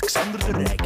Xander de Rijke.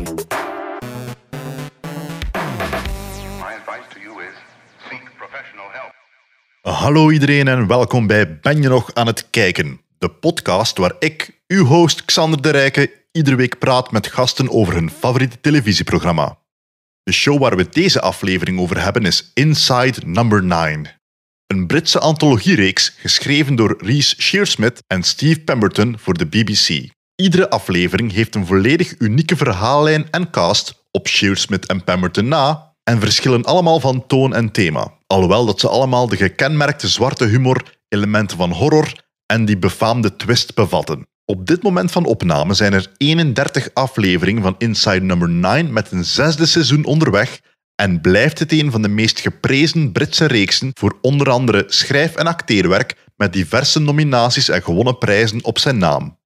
Hallo iedereen en welkom bij Ben je nog aan het kijken? De podcast waar ik, uw host Xander de Rijke, iedere week praat met gasten over hun favoriete televisieprogramma. De show waar we deze aflevering over hebben is Inside Number 9. Een Britse antologiereeks geschreven door Reece Shearsmith en Steve Pemberton voor de BBC. Iedere aflevering heeft een volledig unieke verhaallijn en cast op Shearsmith en Pemberton na en verschillen allemaal van toon en thema. Alhoewel dat ze allemaal de gekenmerkte zwarte humor, elementen van horror en die befaamde twist bevatten. Op dit moment van opname zijn er 31 afleveringen van Inside Number 9 met een 6e seizoen onderweg en blijft het een van de meest geprezen Britse reeksen voor onder andere schrijf- en acteerwerk met diverse nominaties en gewonnen prijzen op zijn naam.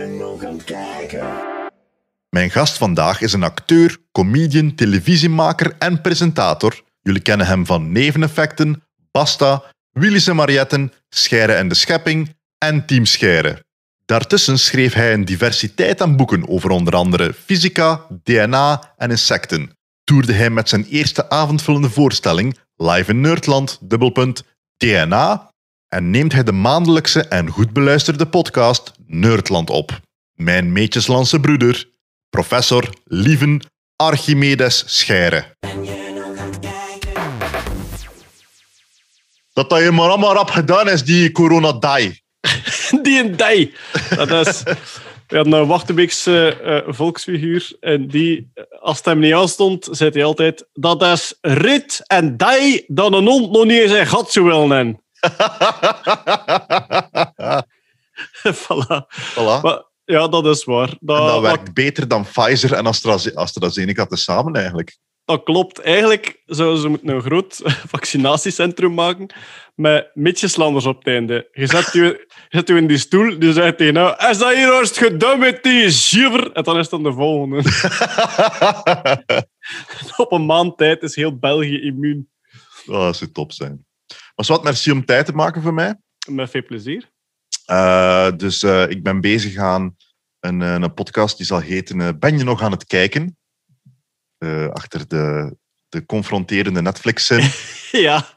Mijn gast vandaag is een acteur, comedian, televisiemaker en presentator. Jullie kennen hem van Neveneffecten, Basta, Willys en Marietten, Scheire en de Schepping en Team Scheire. Daartussen schreef hij een diversiteit aan boeken over onder andere fysica, DNA en insecten. Toerde hij met zijn eerste avondvullende voorstelling live in Nerdland, DNA, en neemt hij de maandelijkse en goed beluisterde podcast Nerdland op. Mijn meetjeslandse broeder, professor Lieven Archimedes Scheire. Dat je maar allemaal rap gedaan is, die corona-dai. Die een dij. Dat is... We hadden een Wachtenbeekse volksfiguur en die, als het hem niet aanstond, zei hij altijd: dat is rit en dij dat een hond nog niet in zijn gat zou willen. Voilà. Maar, ja, dat is waar. Dat werkt beter dan Pfizer en AstraZeneca tezamen eigenlijk. Dat klopt. Eigenlijk zouden ze moeten een groot vaccinatiecentrum maken met mitjeslanders op het einde. Je zet u in die stoel, die zegt tegen jou: is dat hier eerst gedaan met die shiver? En dan is het dan de volgende. Op een maand tijd is heel België immuun. Oh, dat zou top zijn. Maar wat, merci om tijd te maken voor mij. Met veel plezier. Dus ik ben bezig aan een podcast die zal heten Ben je nog aan het kijken? Achter de confronterende Netflix-zin. Ja,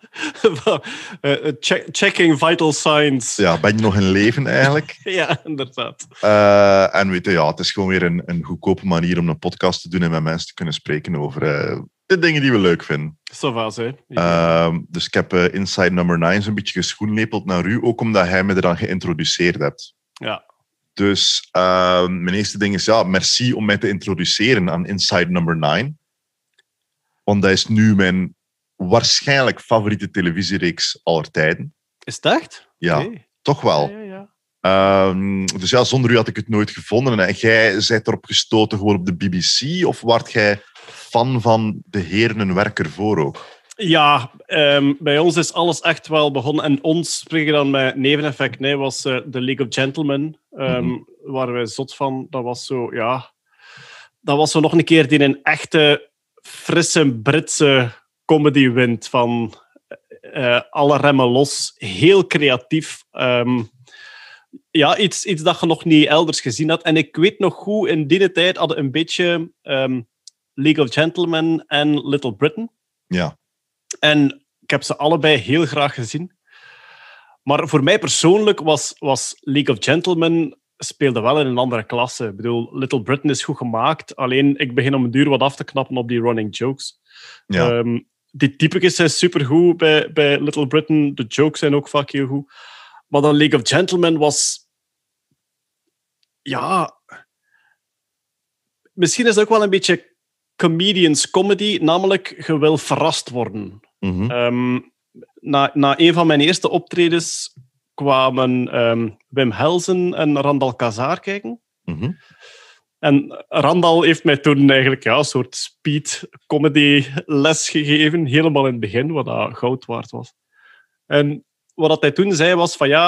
checking vital signs. Ja, ben je nog in leven eigenlijk? Ja, inderdaad. En weet je, ja, het is gewoon weer een goedkope manier om een podcast te doen en met mensen te kunnen spreken over de dingen die we leuk vinden. Zo was, hè. Dus ik heb Inside Number 9 zo'n beetje geschoenlepeld naar u, ook omdat hij me er dan geïntroduceerd hebt. Ja. Dus mijn eerste ding is, ja, merci om mij te introduceren aan Inside Number 9. Want dat is nu mijn waarschijnlijk favoriete televisiereeks aller tijden. Is het echt? Ja, Okay. Toch wel. Ja. Dus ja, zonder u had ik het nooit gevonden. En jij bent erop gestoten gewoon op de BBC? Of waart jij fan van de heren en werk ervoor ook? Ja, bij ons is alles echt wel begonnen. En ons, spreken dan met neveneffect, nee, was The League of Gentlemen. Waar wij zot van. Dat was zo, ja... Dat was zo nog een keer die een echte, frisse Britse comedy wint. Van alle remmen los. Heel creatief. Ja, iets dat je nog niet elders gezien had. En ik weet nog goed, in die tijd hadden een beetje League of Gentlemen en Little Britain. Ja. En ik heb ze allebei heel graag gezien. Maar voor mij persoonlijk was League of Gentlemen speelde wel in een andere klasse. Ik bedoel, Little Britain is goed gemaakt. Alleen, ik begin om een duur wat af te knappen op die running jokes. Ja. Die typetjes zijn supergoed bij Little Britain. De jokes zijn ook vaak heel goed. Maar dan League of Gentlemen was... Ja... Misschien is het ook wel een beetje comedians comedy. Namelijk, je wil verrast worden. Mm-hmm. Na een van mijn eerste optredens kwamen Wim Helsen en Randal Kazar kijken. Mm-hmm. En Randal heeft mij toen eigenlijk een soort speed-comedy les gegeven. Helemaal in het begin, wat dat goud waard was. En wat hij toen zei was van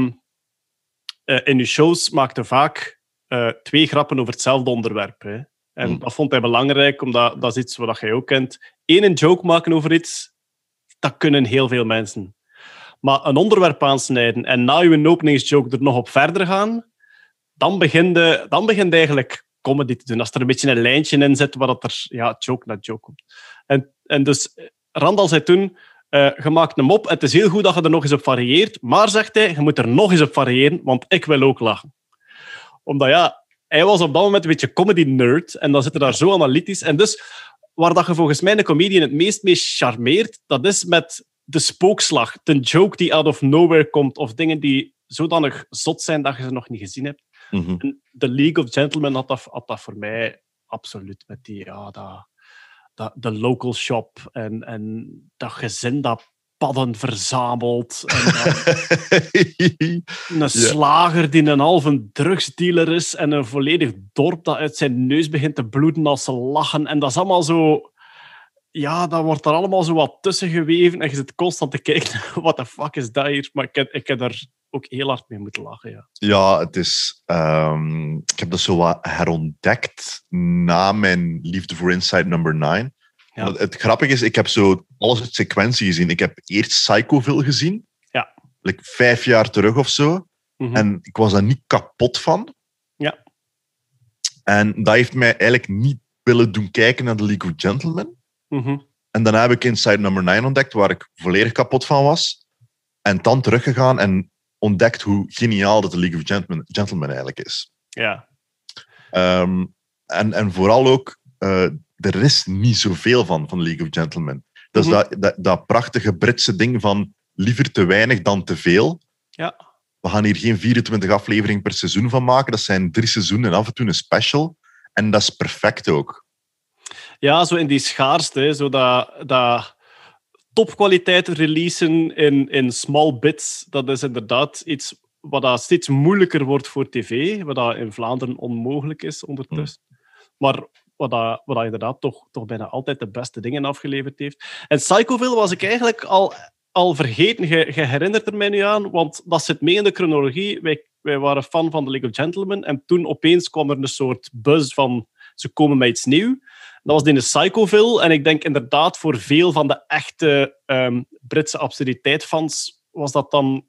in uw shows maakte vaak 2 grappen over hetzelfde onderwerp. Hè. En dat vond hij belangrijk, omdat dat is iets wat jij ook kent. Eén joke maken over iets, dat kunnen heel veel mensen. Maar een onderwerp aansnijden en na je openingsjoke er nog op verder gaan, dan begint eigenlijk comedy te doen. Als er een beetje een lijntje in zit waar dat er joke na joke komt. En dus Randall zei toen, je maakt een mop en het is heel goed dat je er nog eens op varieert, maar, zegt hij, je moet er nog eens op variëren, want ik wil ook lachen. Omdat hij was op dat moment een beetje comedy-nerd en dan zit hij daar zo analytisch. En dus, waar dat je volgens mij een comedian het meest mee charmeert, dat is met de spookslag, de joke die out of nowhere komt, of dingen die zodanig zot zijn dat je ze nog niet gezien hebt. Mhm. En The League of Gentlemen had dat voor mij absoluut met die, de local shop en dat gezin dat padden verzamelt. En een slager die een halve drugsdealer is en een volledig dorp dat uit zijn neus begint te bloeden als ze lachen. En dat is allemaal zo... Ja, dat wordt er allemaal zo wat tussen geweven en je zit constant te kijken, what the fuck is dat hier? Maar ik heb er ook heel hard mee moeten lachen, ja. Ja, het is... ik heb dat zo wat herontdekt na mijn liefde voor Inside Number 9. Ja. Het grappige is, ik heb zo alles uit sequentie gezien. Ik heb eerst Psychoville gezien. Ja. 5 jaar terug of zo. Mhm. En ik was daar niet kapot van. Ja. En dat heeft mij eigenlijk niet willen doen kijken naar The League of Gentlemen. Mhm. En daarna heb ik Inside Number 9 ontdekt, waar ik volledig kapot van was. En dan teruggegaan en ontdekt hoe geniaal dat The League of Gentlemen eigenlijk is. Ja. En vooral ook, er is niet zoveel van The League of Gentlemen. Dat is dat prachtige Britse ding van liever te weinig dan te veel. Ja. We gaan hier geen 24 afleveringen per seizoen van maken. Dat zijn 3 seizoenen en af en toe een special. En dat is perfect ook. Ja, zo in die schaarste, zo dat topkwaliteit releasen in small bits, dat is inderdaad iets wat dat steeds moeilijker wordt voor tv, wat dat in Vlaanderen onmogelijk is ondertussen. Maar wat dat inderdaad toch bijna altijd de beste dingen afgeleverd heeft. En Psychoville was ik eigenlijk al vergeten. Je herinnert er mij nu aan, want dat zit mee in de chronologie. Wij waren fan van The League of Gentlemen en toen opeens kwam er een soort buzz van ze komen met iets nieuws. Dat was in de Psychoville. En ik denk inderdaad voor veel van de echte Britse absurditeit-fans was dat dan...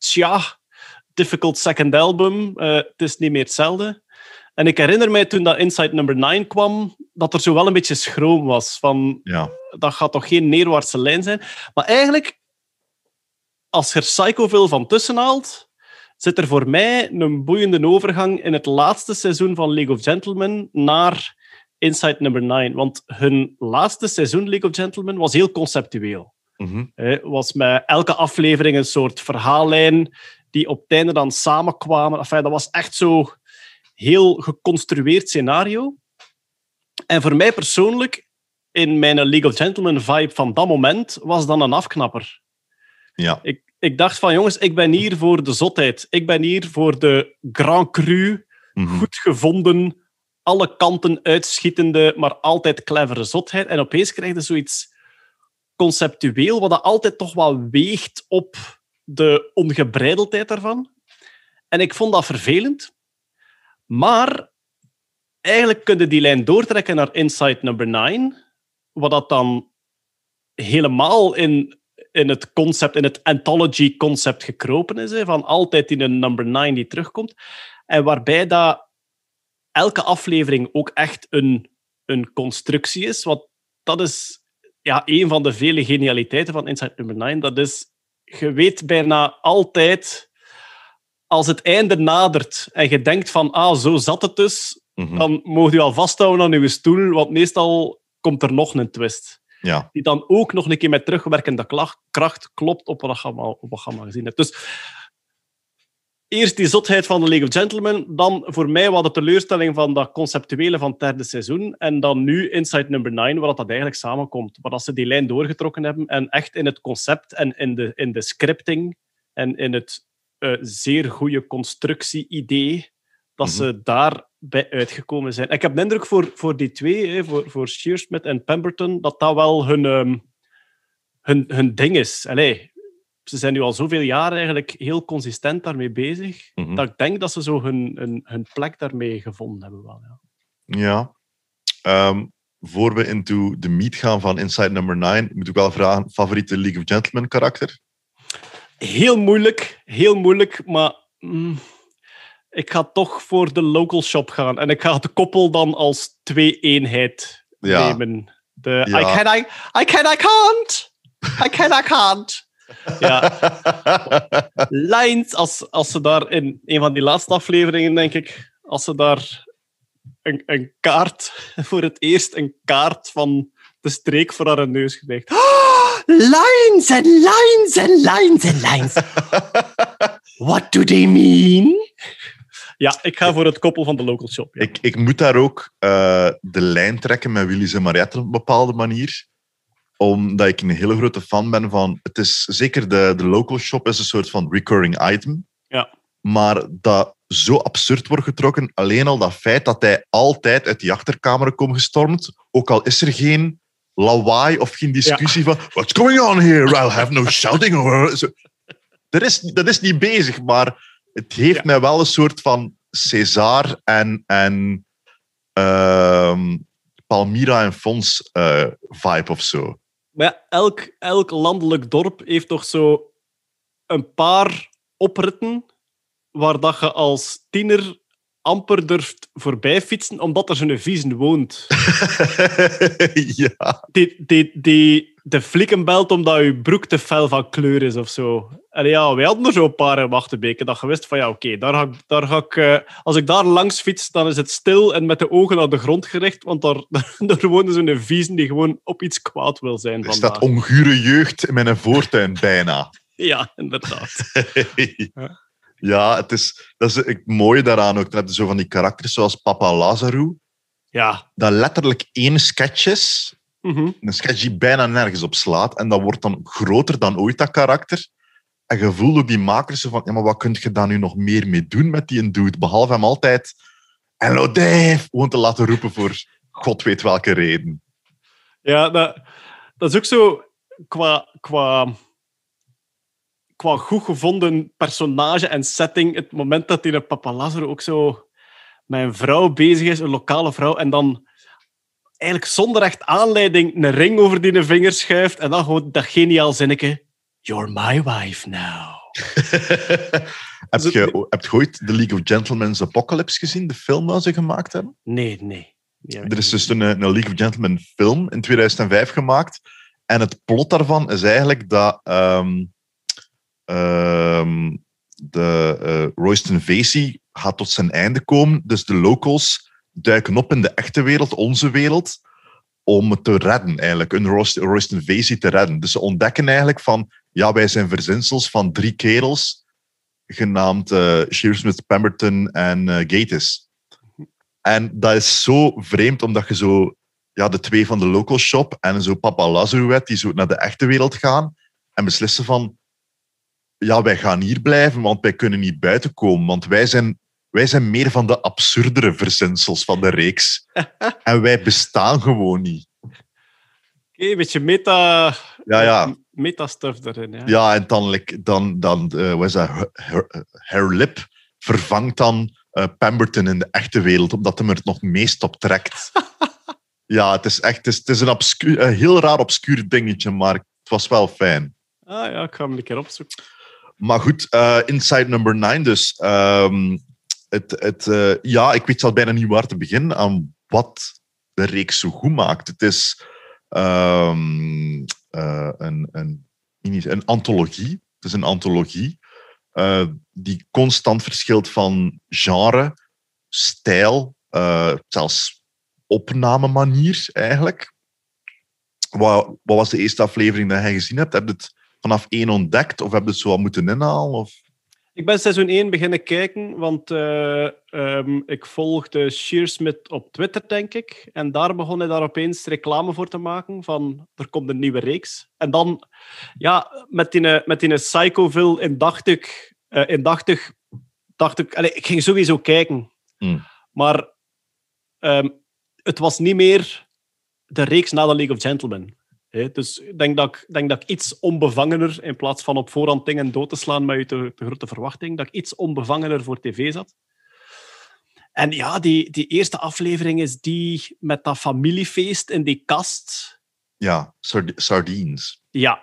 difficult second album. Het is niet meer hetzelfde. En ik herinner mij toen dat Inside Number 9 kwam, dat er zo wel een beetje schroom was. Van, dat gaat toch geen neerwaartse lijn zijn? Maar eigenlijk, als je er Psychoville van tussen haalt, zit er voor mij een boeiende overgang in het laatste seizoen van League of Gentlemen naar Inside Number 9. Want hun laatste seizoen, League of Gentlemen, was heel conceptueel. Mm-hmm. Was met elke aflevering een soort verhaallijn die op het einde dan samenkwamen. Enfin, dat was echt zo heel geconstrueerd scenario. En voor mij persoonlijk, in mijn League of Gentlemen vibe van dat moment, was dan een afknapper. Ja. Ik dacht van, jongens, ik ben hier voor de zotheid. Ik ben hier voor de Grand Cru, goed gevonden, alle kanten uitschietende, maar altijd clevere zotheid. En opeens krijg je zoiets conceptueel, wat dat altijd toch wel weegt op de ongebreideldheid daarvan. En ik vond dat vervelend. Maar eigenlijk kun je die lijn doortrekken naar Inside Number 9, wat dat dan helemaal in het concept, in het anthology-concept gekropen is, van altijd in een Number 9 die terugkomt. En waarbij dat elke aflevering ook echt een constructie is. Want dat is een van de vele genialiteiten van Inside Number 9. Dat is, je weet bijna altijd, als het einde nadert en je denkt van, zo zat het dus, dan mag je al vasthouden aan je stoel, want meestal komt er nog een twist. Ja. Die dan ook nog een keer met terugwerkende kracht klopt op wat je allemaal gezien hebt. Dus eerst die zotheid van The League of Gentlemen, dan voor mij wat de teleurstelling van dat conceptuele van het derde seizoen, en dan nu Inside Number 9, waar dat eigenlijk samenkomt. Waar dat ze die lijn doorgetrokken hebben en echt in het concept en in de scripting en in het zeer goede constructie-idee, dat ze daarbij uitgekomen zijn. En ik heb de indruk voor die twee, voor Shearsmith en Pemberton, dat wel hun ding is. Allee, ze zijn nu al zoveel jaar eigenlijk heel consistent daarmee bezig, dat ik denk dat ze zo hun plek daarmee gevonden hebben. Wel, ja. Voor we into the meat gaan van Inside Number 9, moet ik wel vragen, favoriete League of Gentlemen karakter? Heel moeilijk, maar ik ga toch voor de local shop gaan. En ik ga het koppel dan als 2-eenheid nemen. I can't. Ja. Lines, als ze daar in een van die laatste afleveringen, denk ik, als ze daar een kaart, voor het eerst een kaart van de streek voor haar neus krijgt. Oh, lines and lines and lines and lines. What do they mean? Ja, ik ga voor het koppel van de local shop. Ja. Ik moet daar ook de lijn trekken met Willy's en Mariette op een bepaalde manier. Omdat ik een hele grote fan ben van... Het is zeker de local shop is een soort van recurring item. Ja. Maar dat zo absurd wordt getrokken. Alleen al dat feit dat hij altijd uit die achterkamer komt gestormd. Ook al is er geen lawaai of geen discussie van... What's going on here? I'll have no shouting. Dat is niet bezig, maar het heeft mij wel een soort van César en Palmyra en Fons vibe of zo. Maar ja, elk landelijk dorp heeft toch zo een paar opritten waar dat je als tiener amper durft voorbij fietsen, omdat er zo'n viezen woont. Ja. Die de flikken belt omdat je broek te fel van kleur is of zo. En ja, wij hadden er zo'n paar in Wachtebeke dat je wist van ja, oké, daar ga ik... als ik daar langs fiets, dan is het stil en met de ogen naar de grond gericht, want daar woont zo'n viezen die gewoon op iets kwaad wil zijn Er vandaag. staat ongure jeugd in mijn voortuin, bijna. Ja, inderdaad. Ja, dat is het mooie daaraan ook. Dan heb je zo van die karakters zoals Papa Lazarou, Ja. dat letterlijk één sketch is, Mhm. een sketch die bijna nergens op slaat, en dat wordt dan groter dan ooit, dat karakter. En je voelt ook die makers zo van, ja, maar wat kun je daar nu nog meer mee doen met die dude, behalve hem altijd Hello Dave gewoon te laten roepen voor god weet welke reden. Ja, dat is ook zo qua goed gevonden personage en setting. Het moment dat hij een Papa Lazaro ook zo met een vrouw bezig is, een lokale vrouw, en dan eigenlijk zonder echt aanleiding een ring over die vinger schuift en dan gewoon dat geniaal zinnetje. You're my wife now. Heb je ooit The League of Gentlemen's Apocalypse gezien, de film dat ze gemaakt hebben? Nee. Er is dus een League of Gentlemen film in 2005 gemaakt. En het plot daarvan is eigenlijk dat Royston Vasey gaat tot zijn einde komen. Dus de locals duiken op in de echte wereld, onze wereld, om het te redden, eigenlijk. Royston Vasey te redden. Dus ze ontdekken eigenlijk van, ja, wij zijn verzinsels van 3 kerels, genaamd Shearsmith, Pemberton en Gatiss. En dat is zo vreemd, omdat je zo de 2 van de local shop en zo Papa Lazarou hebt, die zo naar de echte wereld gaan en beslissen van, ja, wij gaan hier blijven, want wij kunnen niet buiten komen, want wij zijn meer van de absurdere verzinsels van de reeks. En wij bestaan gewoon niet. Oké, een beetje meta... Ja. Meta-stuff erin. Ja, ja en dan wat is dat? Her Lip vervangt dan Pemberton in de echte wereld, omdat hem er het nog meest op trekt. Ja, het is een heel raar obscuur dingetje, maar het was wel fijn. Ah ja, ik ga hem een keer opzoeken. Maar goed, Inside Number 9 dus. Ik weet zelf bijna niet waar te beginnen aan wat de reeks zo goed maakt. Het is een antologie. Het is een antologie die constant verschilt van genre, stijl, zelfs opnamemanier eigenlijk. Wat was de eerste aflevering die jij gezien hebt? Heb je het vanaf 1 ontdekt of heb je het zo wat moeten inhalen? Of? Ik ben seizoen 1 beginnen kijken, want ik volgde Shearsmith op Twitter, denk ik. En daar begon hij daar opeens reclame voor te maken van, er komt een nieuwe reeks. En dan, ja, met die Psychoville ik ging sowieso kijken. Maar het was niet meer de reeks na de League of Gentlemen. Dus ik denk dat ik iets onbevangener, in plaats van op voorhand dingen dood te slaan met je te grote verwachting, dat ik iets onbevangener voor tv zat. En ja, die eerste aflevering is die met dat familiefeest in die kast. Ja, Sardines. Ja,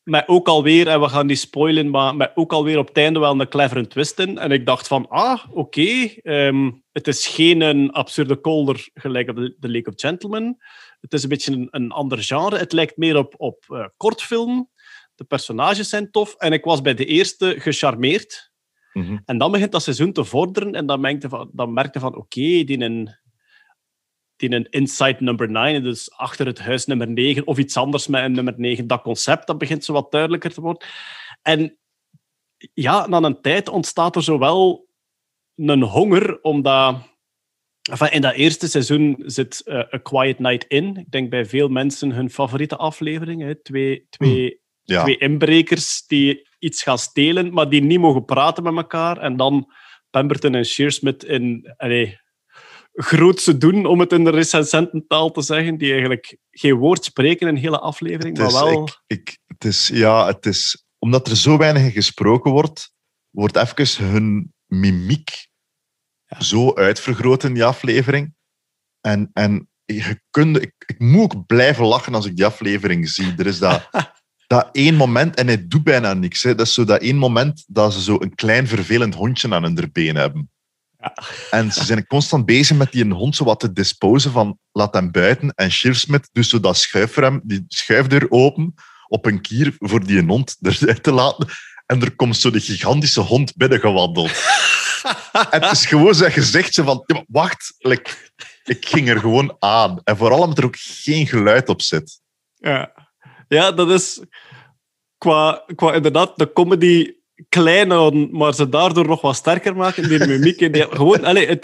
met ook alweer, en we gaan die spoilen, maar met ook alweer op het einde wel een clevere twist in. En ik dacht van, oké, het is geen een absurde kolder gelijk op The League of Gentlemen. Het is een beetje een ander genre. Het lijkt meer op kortfilm. De personages zijn tof. En ik was bij de eerste gecharmeerd. Mhm. En dan begint dat seizoen te vorderen. En dan merkte van oké, die een Inside number 9, dus achter het huis nummer 9, of iets anders met een nummer 9, dat concept, dat begint zo wat duidelijker te worden. En ja, na een tijd ontstaat er zowel een honger, omdat... Enfin, in dat eerste seizoen zit A Quiet Night In. Ik denk bij veel mensen hun favoriete aflevering. Hè. Twee inbrekers die iets gaan stelen, maar die niet mogen praten met elkaar. En dan Pemberton en Shearsmith in grootse doen, om het in de recensententaal te zeggen, die eigenlijk geen woord spreken in een hele aflevering. Maar wel... Het is, omdat er zo weinig gesproken wordt even hun mimiek zo uitvergroot in die aflevering. En ik moet ook blijven lachen als ik die aflevering zie. Er is dat één moment, en hij doet bijna niks. Hè. Dat is zo dat één moment dat ze zo een klein vervelend hondje aan hun been hebben. Ja. En ze zijn constant bezig met die hond zo wat te disposen van laat hem buiten. En Shearsmith doet zo dat schuifrem, die schuifdeur open op een kier voor die hond eruit te laten. En er komt zo de gigantische hond binnengewandeld. En het is gewoon zijn gezicht van... Ja, wacht, ik ging er gewoon aan. En vooral omdat er ook geen geluid op zit. Ja, dat is... Qua inderdaad de comedy klein, maar ze daardoor nog wat sterker maken. Die mimiek. Gewoon,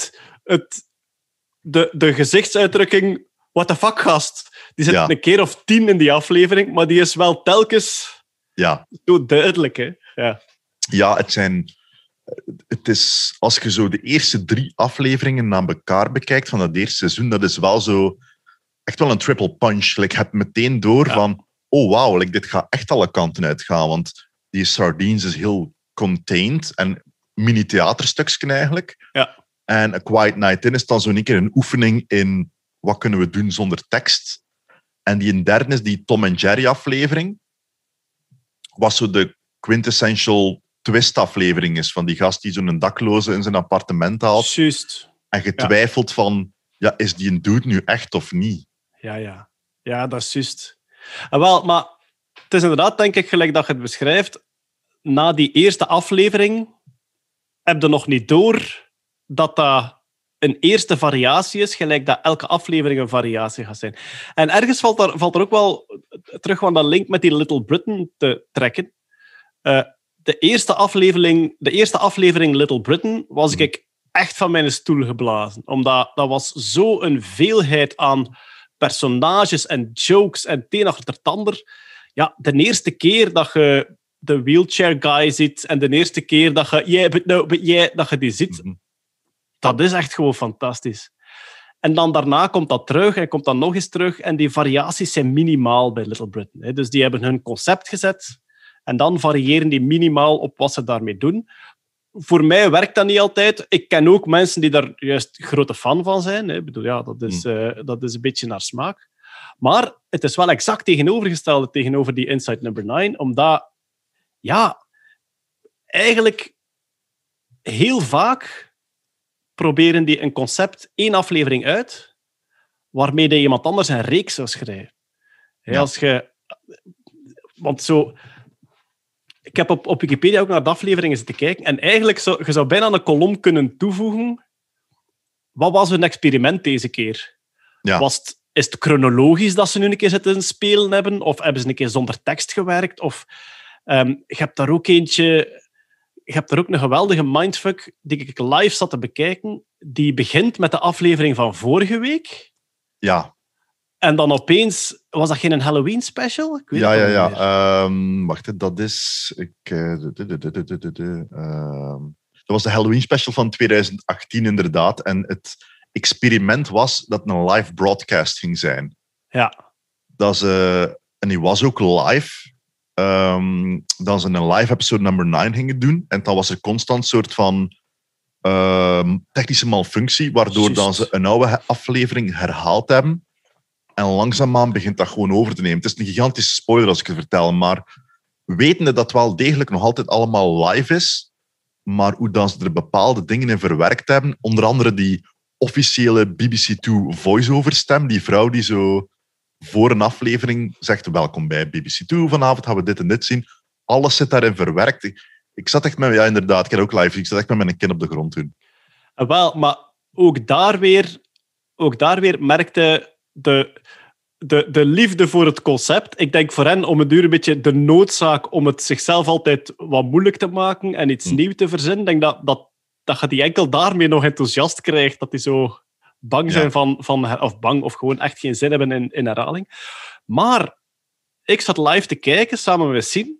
de gezichtsuitdrukking... What the fuck, gast? Die zit een keer of 10 in die aflevering, maar die is wel telkens zo duidelijk. Hè? Ja, het is... Als je zo de eerste 3 afleveringen na elkaar bekijkt van dat eerste seizoen, dat is wel zo... Echt wel een triple punch. Je hebt meteen door van... Oh, wauw, dit gaat echt alle kanten uitgaan. Want die Sardines is heel contained en mini-theaterstukje eigenlijk. Ja. En A Quiet Night In is dan zo'n keer een oefening in wat kunnen we doen zonder tekst. En die derde is die Tom en Jerry aflevering. Wat zo de quintessential twist-aflevering is van die gast die zo'n dakloze in zijn appartement haalt. Juist. En je twijfelt van, is die een dude nu echt of niet? Ja, dat is juist. Wel, maar het is inderdaad, denk ik, gelijk dat je het beschrijft, na die eerste aflevering heb je nog niet door dat een eerste variatie is, gelijk dat elke aflevering een variatie gaat zijn. En ergens valt er ook wel terug van dat link met die Little Britain te trekken. De eerste aflevering Little Britain was ik echt van mijn stoel geblazen. Omdat dat was zo een veelheid aan personages en jokes en het een achter het ander. Ja, de eerste keer dat je de wheelchair guy ziet en de eerste keer dat je dat je die ziet, dat is echt gewoon fantastisch. En dan daarna komt dat terug en komt dat nog eens terug en die variaties zijn minimaal bij Little Britain. Dus die hebben hun concept gezet en dan variëren die minimaal op wat ze daarmee doen. Voor mij werkt dat niet altijd. Ik ken ook mensen die daar juist grote fan van zijn. Ik bedoel, dat is een beetje naar smaak. Maar het is wel exact tegenovergestelde tegenover die Inside number 9, omdat eigenlijk heel vaak proberen die een concept 1 aflevering uit, waarmee je iemand anders een reeks zou schrijven. Want zo... Ik heb op Wikipedia ook naar de afleveringen zitten kijken en eigenlijk je zou bijna een kolom kunnen toevoegen. Wat was hun experiment deze keer? Ja. Is het chronologisch dat ze nu een keer zitten spelen hebben? Of hebben ze een keer zonder tekst gewerkt? Of je hebt daar ook eentje... Je hebt daar ook een geweldige mindfuck die ik live zat te bekijken. Die begint met de aflevering van vorige week. Ja. En dan opeens... Was dat geen Halloween special? Ik weet Ja. Wacht, dat is... Dat was de Halloween special van 2018, inderdaad. En het experiment was dat het een live broadcast ging zijn. Ja. En die was ook live. Dat ze een live episode number 9 gingen doen. En dan was er constant een soort van technische malfunctie, waardoor dan ze een oude aflevering herhaald hebben. En langzaamaan begint dat gewoon over te nemen. Het is een gigantische spoiler als ik het vertel, maar wetende dat het wel degelijk nog altijd allemaal live is, maar hoe dan ze er bepaalde dingen in verwerkt hebben, onder andere die officiële BBC2 voice-over stem, die vrouw die zo voor een aflevering zegt, welkom bij BBC2, vanavond gaan we dit en dit zien. Alles zit daarin verwerkt. Ik zat echt met... Ja, inderdaad, ik heb ook live. Ik zat echt met mijn kin op de grond toen. Wel, maar ook daar weer merkte de liefde voor het concept. Ik denk voor hen om het duur een beetje de noodzaak om het zichzelf altijd wat moeilijk te maken en iets nieuws te verzinnen. Ik denk dat je die enkel daarmee nog enthousiast krijgt, dat die zo bang zijn of bang of gewoon echt geen zin hebben in herhaling. Maar ik zat live te kijken samen met Sien.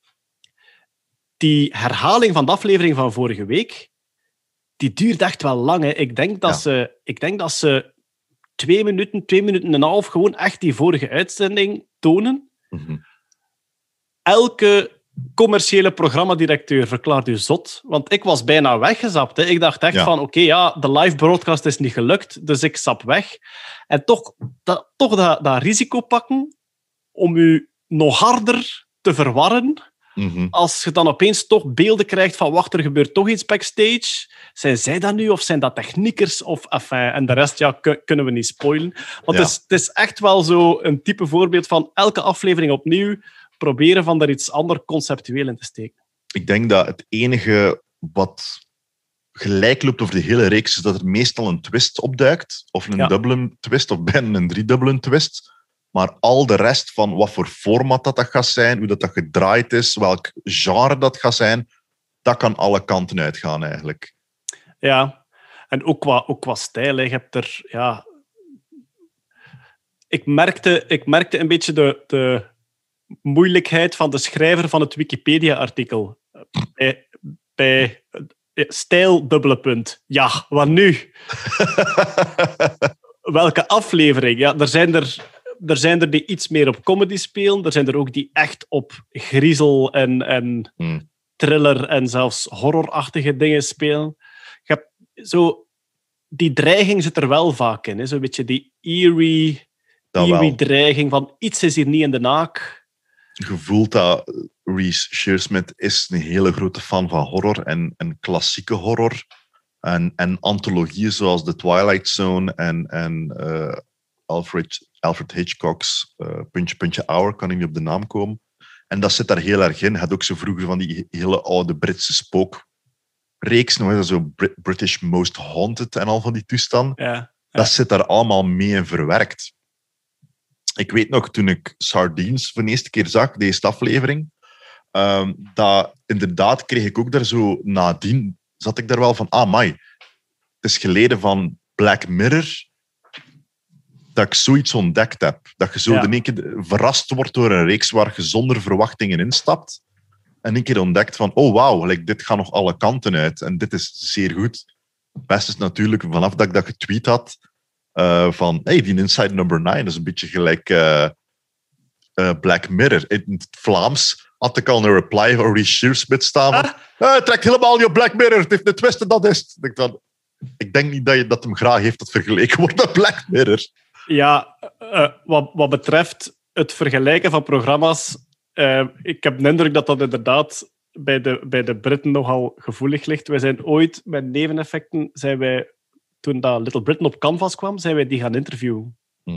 Die herhaling van de aflevering van vorige week, die duurt echt wel lang. Hè. Ik denk dat ze 2 minuten en een half gewoon echt die vorige uitzending tonen. Mm-hmm. Elke commerciële programmadirecteur verklaart u zot. Want ik was bijna weggezapt. Hè. Ik dacht echt van, oké, de live broadcast is niet gelukt, dus ik zap weg. En toch dat risico pakken om u nog harder te verwarren. Mm-hmm. Als je dan opeens toch beelden krijgt van wacht, er gebeurt toch iets backstage. Zijn zij dat nu of zijn dat techniekers? En de rest kunnen we niet spoilen. Want het is echt wel zo een type voorbeeld van elke aflevering opnieuw proberen van er iets anders conceptueel in te steken. Ik denk dat het enige wat gelijk loopt over de hele reeks is dat er meestal een twist opduikt. Of een dubbele twist, of bijna een driedubbele twist. Maar al de rest van wat voor format dat gaat zijn, hoe dat gedraaid is, welk genre dat gaat zijn, dat kan alle kanten uitgaan eigenlijk. Ja, en ook qua stijl. Hè. Je hebt er... Ja... Ik merkte een beetje de moeilijkheid van de schrijver van het Wikipedia-artikel. Bij stijl, dubbele punt. Ja, wat nu? Welke aflevering? Ja, er zijn er die iets meer op comedy spelen. Er zijn er ook die echt op griezel en thriller en zelfs horrorachtige dingen spelen. Je hebt zo... Die dreiging zit er wel vaak in. Zo'n beetje die eerie dreiging van iets is hier niet in de naak. Je voelt dat Reece Shearsmith is een hele grote fan van horror en klassieke horror. En antologieën zoals The Twilight Zone en Alfred Hitchcock's Puntje Hour, kan ik niet op de naam komen. En dat zit daar heel erg in. Hij had ook zo vroeger van die hele oude Britse spookreeks, nog zo British Most Haunted en al van die toestanden. Ja. Dat zit daar allemaal mee in verwerkt. Ik weet nog, toen ik Sardines voor de eerste keer zag, de eerste aflevering, dat inderdaad kreeg ik ook daar zo nadien, zat ik daar wel van, amai, het is geleden van Black Mirror dat ik zoiets ontdekt heb. Dat je zo in één keer verrast wordt door een reeks waar je zonder verwachtingen instapt en een keer ontdekt van, oh wauw, dit gaat nog alle kanten uit en dit is zeer goed. Het beste is natuurlijk, vanaf dat ik dat getweet had, van, hey, die Inside Number 9 is een beetje gelijk Black Mirror. In het Vlaams had ik al een reply van Reece Shearsmith staan. Het trekt helemaal niet op Black Mirror, het heeft een twist en dat is het. Ik denk niet dat hem graag heeft dat vergeleken wordt met Black Mirror. Ja, wat betreft het vergelijken van programma's, ik heb de indruk dat dat inderdaad bij de Britten nogal gevoelig ligt. Wij zijn ooit met neveneffecten, toen dat Little Britain op Canvas kwam, zijn wij die gaan interviewen.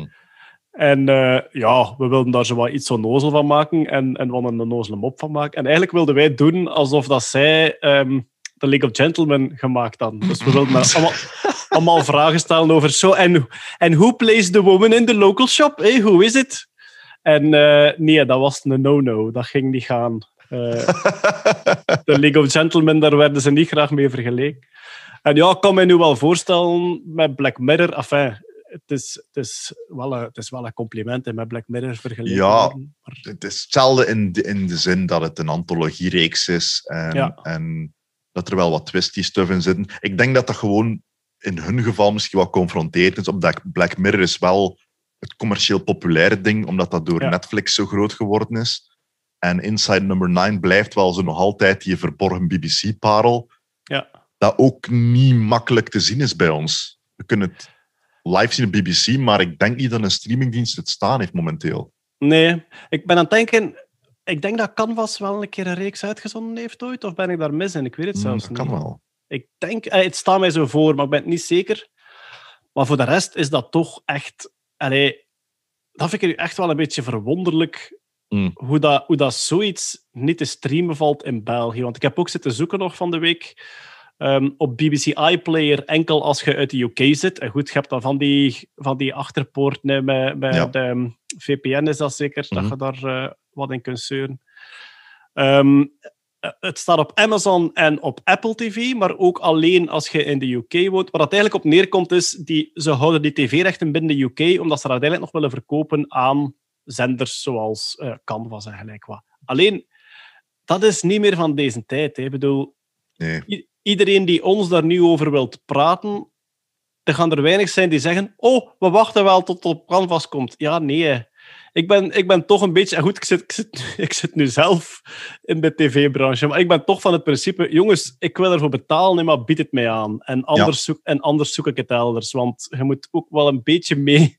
En we wilden daar zo wat iets onnozel van maken en we hadden een onnozele mop van maken. En eigenlijk wilden wij doen alsof dat zij The League of Gentlemen gemaakt hadden. Dus we wilden allemaal vragen stellen over zo. En who plays the woman in the local shop? Hey, hoe is het? En nee, dat was een no-no. Dat ging niet gaan. The League of Gentlemen, daar werden ze niet graag mee vergeleken. En ja, ik kan me nu wel voorstellen met Black Mirror. Enfin, het is wel een compliment met Black Mirror vergeleken. Ja, maar het is hetzelfde in de zin dat het een antologiereeks is en dat er wel wat twisty stuff in zitten. Ik denk dat gewoon in hun geval misschien wat confronterend is, omdat Black Mirror is wel het commercieel populaire ding, omdat dat door Netflix zo groot geworden is. En Inside Number 9 blijft wel zo nog altijd die verborgen BBC-parel. Ja. Dat ook niet makkelijk te zien is bij ons. We kunnen het live zien op BBC, maar ik denk niet dat een streamingdienst het staan heeft momenteel. Nee, ik ben aan het denken, Ik denk dat Canvas wel een keer een reeks uitgezonden heeft ooit, of ben ik daar mis in? Ik weet het zelfs Dat niet. kan wel. Ik denk, het staat mij zo voor, maar ik ben het niet zeker. Maar voor de rest is dat toch echt... Allee, dat vind ik nu echt wel een beetje verwonderlijk, hoe dat zoiets niet te streamen valt in België. Want ik heb ook zitten zoeken nog van de week op BBC iPlayer, enkel als je uit de UK zit. En goed, je hebt dan van die achterpoort met de VPN, is dat zeker, dat je daar wat in kunt zeuren. Het staat op Amazon en op Apple TV, maar ook alleen als je in de UK woont. Waar dat eigenlijk op neerkomt is, ze houden die tv-rechten binnen de UK, omdat ze dat uiteindelijk nog willen verkopen aan zenders zoals Canvas en gelijk wat. Alleen, dat is niet meer van deze tijd. Hè. Ik bedoel, nee. Iedereen die ons daar nu over wilt praten, er gaan er weinig zijn die zeggen, oh, we wachten wel tot het op Canvas komt. Ja, nee. Ik ben toch een beetje... Goed, ik zit nu zelf in de tv-branche, maar ik ben toch van het principe, jongens, ik wil ervoor betalen, maar bied het mij aan. En anders zoek ik het elders, want je moet ook wel een beetje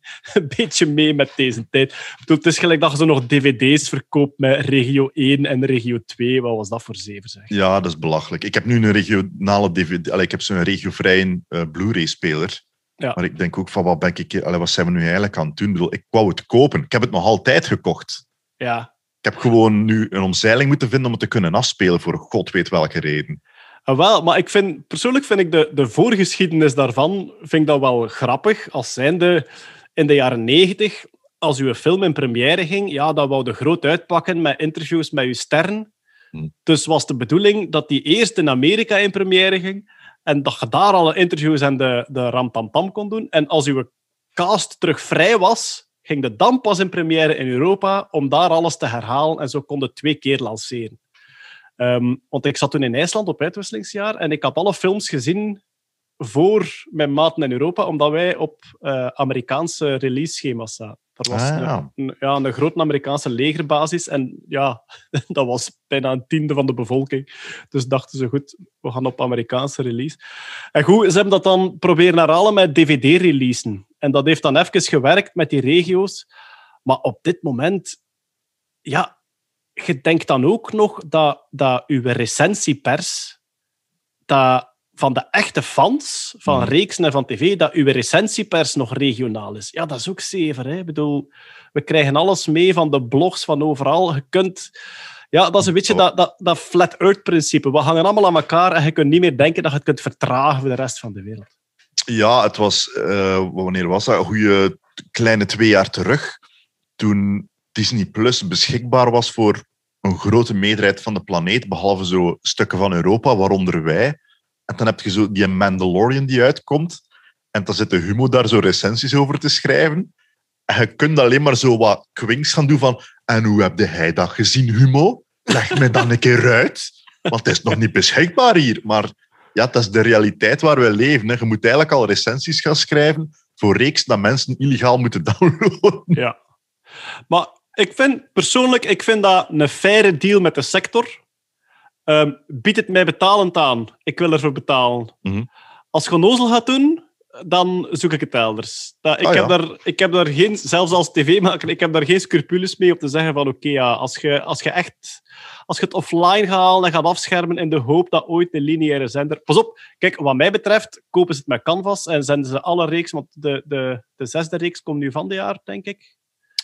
mee met deze tijd. Ik bedoel, het is gelijk dat je zo nog dvd's verkoopt met regio 1 en regio 2. Wat was dat voor zeven, zeg? Ja, dat is belachelijk. Ik heb nu een regionale dvd... ik heb zo'n regiovrije Blu-ray-speler. Ja. Maar ik denk ook van, wat zijn we nu eigenlijk aan het doen? Ik bedoel, ik wou het kopen. Ik heb het nog altijd gekocht. Ja. Ik heb gewoon nu een omzeiling moeten vinden om het te kunnen afspelen voor god weet welke reden. Wel, maar persoonlijk vind ik de voorgeschiedenis daarvan vind ik dat wel grappig. Als zijnde in de jaren 90, als uw film in première ging, ja, dan wou je groot uitpakken met interviews met uw sterren. Dus was de bedoeling dat die eerst in Amerika in première ging en dat je daar alle interviews en de ramtamtam kon doen. En als uw cast terug vrij was, ging de dan pas in première in Europa om daar alles te herhalen. En zo kon het 2 keer lanceren. Want ik zat toen in IJsland op uitwisselingsjaar en ik had alle films gezien voor mijn maten in Europa, omdat wij op Amerikaanse release-schema's zaten. Er was een grote Amerikaanse legerbasis en ja, dat was bijna een tiende van de bevolking. Dus dachten ze, goed, we gaan op Amerikaanse release. En goed, ze hebben dat dan proberen herhalen met DVD-releasen. En dat heeft dan even gewerkt met die regio's. Maar op dit moment, ja, je denkt dan ook nog dat uw recensiepers, dat van de echte fans van reeksen en van tv, dat uw recensiepers nog regionaal is. Ja, dat is ook zever. Hè? Ik bedoel, we krijgen alles mee van de blogs van overal. Je kunt... Ja, dat is een beetje dat flat earth-principe. We hangen allemaal aan elkaar en je kunt niet meer denken dat je het kunt vertragen voor de rest van de wereld. Ja, het was... wanneer was dat? Een goede kleine 2 jaar terug. Toen Disney Plus beschikbaar was voor een grote meerderheid van de planeet, behalve zo stukken van Europa, waaronder wij. En dan heb je zo die Mandalorian die uitkomt. En dan zit de Humo daar zo recensies over te schrijven. En je kunt alleen maar zo wat kwinks gaan doen van... En hoe heb jij dat gezien, Humo? Leg me dan een keer uit. Want het is nog niet beschikbaar hier. Maar ja, dat is de realiteit waar we leven. Hè. Je moet eigenlijk al recensies gaan schrijven voor reeks dat mensen illegaal moeten downloaden. Ja. Maar ik vind dat een faire deal met de sector. Bied het mij betalend aan. Ik wil ervoor betalen. Mm-hmm. Als je onnozel gaat doen, dan zoek ik het elders. Ik heb daar geen, zelfs als tv-maker, ik heb daar geen scrupules mee om te zeggen van oké, als je het offline gaat halen en gaat afschermen in de hoop dat ooit een lineaire zender... Pas op, kijk, wat mij betreft kopen ze het met Canvas en zenden ze alle reeks, want de 6e reeks komt nu van dit jaar, denk ik.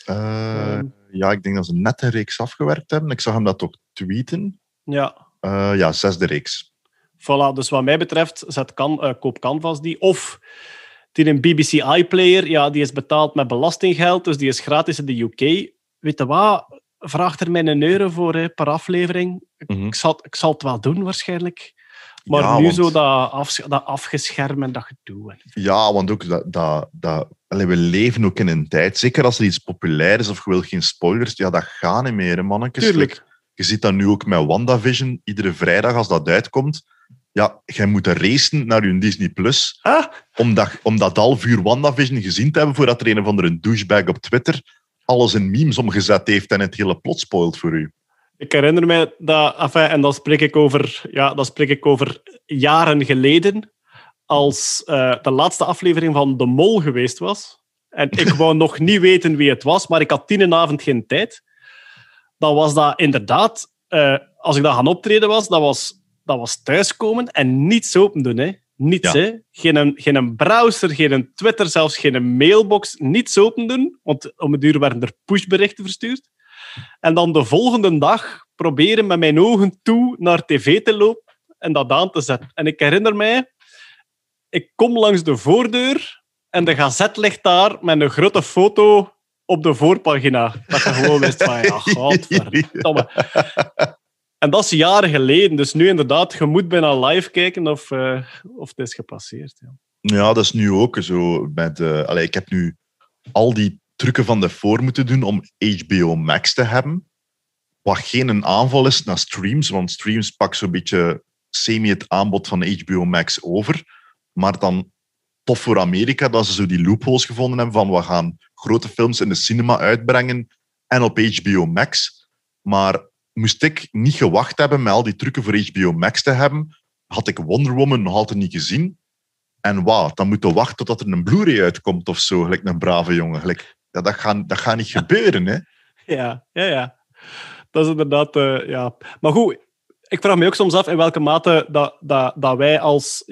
Ja, ik denk dat ze net een reeks afgewerkt hebben. Ik zag hem dat toch tweeten. Ja. Ja, 6e reeks. Voilà, dus wat mij betreft, koop Canvas die. Of die een BBC iPlayer, ja, die is betaald met belastinggeld, dus die is gratis in de UK. Weet je wat? Vraag er mij €1 voor per aflevering. Mm-hmm. Ik zal het wel doen, waarschijnlijk. Maar ja, nu zo dat afgeschermen, dat gedoe. Ja, want ook we leven ook in een tijd, zeker als er iets populair is of je wil geen spoilers, ja, dat gaat niet meer, mannetjes. Tuurlijk. Je ziet dat nu ook met WandaVision, iedere vrijdag als dat uitkomt. Ja, jij moet racen naar je Disney Plus, omdat al 1,5 uur WandaVision gezien te hebben voordat er een of andere douchebag op Twitter alles in memes omgezet heeft en het hele plot spoilt voor u. Ik herinner me dat, en dat spreek ik over jaren geleden, als de laatste aflevering van De Mol geweest was. En ik wou nog niet weten wie het was, maar ik had 10 avond geen tijd. dan was dat inderdaad... als ik dan gaan optreden was, dat was thuiskomen en niets open doen. Hè. Niets, Ja. hè. Geen browser, geen Twitter, zelfs geen mailbox. Niets open doen, want om het uur werden er pushberichten verstuurd. En dan de volgende dag proberen met mijn ogen toe naar tv te lopen en dat aan te zetten. En ik herinner mij, ik kom langs de voordeur en de gazet ligt daar met een grote foto op de voorpagina. Dat je gewoon wist van, ja, godverdomme. En dat is jaren geleden. Dus nu inderdaad, je moet bijna live kijken of het is gepasseerd. Ja. Ja, dat is nu ook zo. Ik heb nu al die trucken van daarvoor moeten doen om HBO Max te hebben. Wat geen een aanval is naar streams, want streams pakken zo'n beetje semi het aanbod van HBO Max over. Maar dan tof voor Amerika dat ze zo die loopholes gevonden hebben van we gaan grote films in de cinema uitbrengen en op HBO Max. Maar moest ik niet gewacht hebben met al die trucken voor HBO Max te hebben, had ik Wonder Woman nog altijd niet gezien. En wauw, dan moeten we wachten totdat er een Blu-ray uitkomt of zo, gelijk een brave jongen. Dat gaat niet gebeuren, hè? Ja. Dat is inderdaad... ja. Maar goed, ik vraag me ook soms af in welke mate dat wij als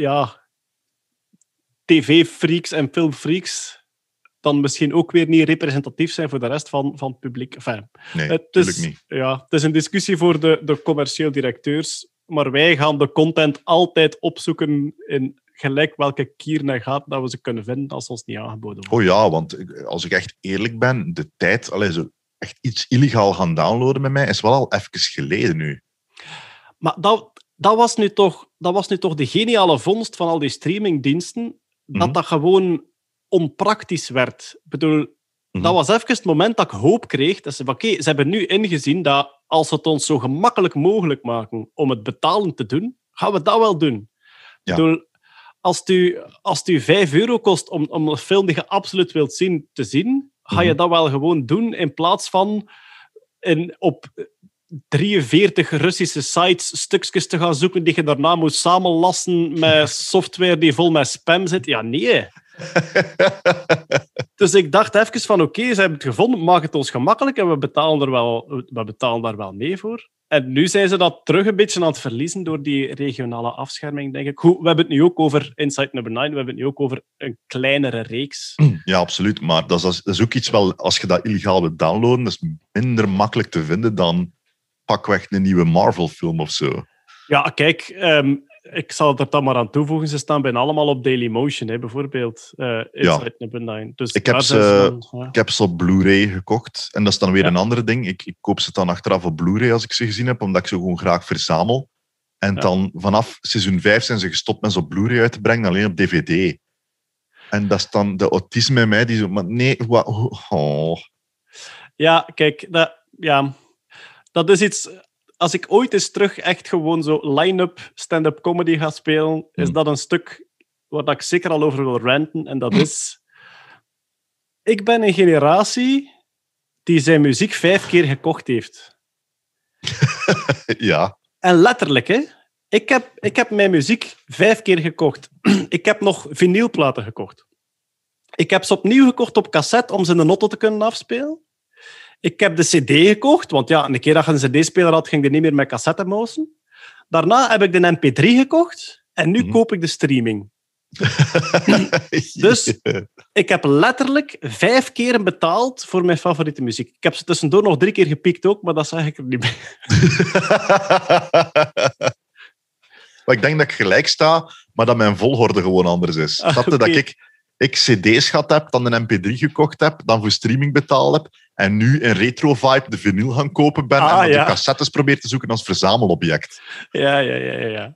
tv-freaks en filmfreaks dan misschien ook weer niet representatief zijn voor de rest van het publiek. Enfin, Nee, natuurlijk niet. Ja, het is een discussie voor de commercieel directeurs, maar wij gaan de content altijd opzoeken in gelijk welke kier en gaat dat we ze kunnen vinden als ons niet aangeboden wordt. Oh ja, want als ik echt eerlijk ben, de tijd, zo echt iets illegaal gaan downloaden met mij, is wel al even geleden nu. Maar dat was nu toch de geniale vondst van al die streamingdiensten, dat gewoon onpraktisch werd. Ik bedoel, dat was even het moment dat ik hoop kreeg. Dat ze hebben nu ingezien dat als ze het ons zo gemakkelijk mogelijk maken om het betalen te doen, gaan we dat wel doen. Ja. Ik bedoel, als het u €5 kost om een film die je absoluut wilt zien, te zien, ga je dat wel gewoon doen in plaats van op 43 Russische sites stukjes te gaan zoeken die je daarna moet samenlassen met software die vol met spam zit. Ja, nee. Dus ik dacht even van oké, ze hebben het gevonden, maak het ons gemakkelijk en we betalen daar wel mee voor. En nu zijn ze dat terug een beetje aan het verliezen door die regionale afscherming, denk ik. Goed, we hebben het nu ook over Inside Number 9, we hebben het nu ook over een kleinere reeks. Ja, absoluut. Maar dat is ook iets wel, als je dat illegaal wilt downloaden, dat is minder makkelijk te vinden dan pakweg een nieuwe Marvel-film of zo. Ja, kijk, ik zal er dan maar aan toevoegen. Ze staan bijna allemaal op Dailymotion, hè, bijvoorbeeld. Inside Number 9. Dus ik heb ze op Blu-ray gekocht. En dat is dan weer een ander ding. Ik koop ze dan achteraf op Blu-ray als ik ze gezien heb, omdat ik ze gewoon graag verzamel. En dan vanaf seizoen 5 zijn ze gestopt met ze op Blu-ray uit te brengen, alleen op DVD. En dat is dan de autisme in mij die zo... Maar nee, Ja, kijk, dat is iets... Als ik ooit eens terug echt gewoon zo line-up stand-up comedy ga spelen, is dat een stuk waar ik zeker al over wil ranten. En dat is... Ik ben een generatie die zijn muziek 5 keer gekocht heeft. Ja. En letterlijk, hè. Ik heb mijn muziek 5 keer gekocht. Ik heb nog vinylplaten gekocht. Ik heb ze opnieuw gekocht op cassette om ze in de auto te kunnen afspelen. Ik heb de cd gekocht, want ja, een keer dat je een cd-speler had, ging je niet meer met cassette mousen. Daarna heb ik de mp3 gekocht en nu koop ik de streaming. Dus ik heb letterlijk 5 keer betaald voor mijn favoriete muziek. Ik heb ze tussendoor nog 3 keer gepiekt ook, maar dat zeg ik er niet bij. Maar ik denk dat ik gelijk sta, maar dat mijn volgorde gewoon anders is. Snap je dat ik cd's gehad heb, dan een mp3 gekocht heb, dan voor streaming betaald heb en nu in retro-vibe de vinyl gaan kopen ben en dan de cassettes probeer te zoeken als verzamelobject. Ja.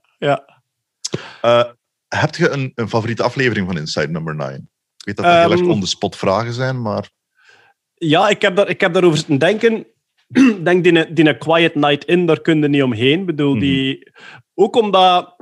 Heb je een favoriete aflevering van Inside Number 9? Ik weet dat dat heel erg on-the-spot vragen zijn, maar... Ja, ik heb daarover zitten denken. Ik denk, die een Quiet Night In, daar kun je niet omheen. Ik bedoel, ook omdat